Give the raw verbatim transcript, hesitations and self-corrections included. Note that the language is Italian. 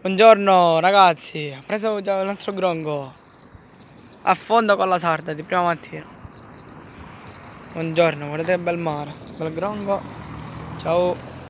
Buongiorno ragazzi, ho preso già un altro grongo. Affondo con la sarda di prima mattina. Buongiorno, guardate che bel mare, bel grongo. Ciao.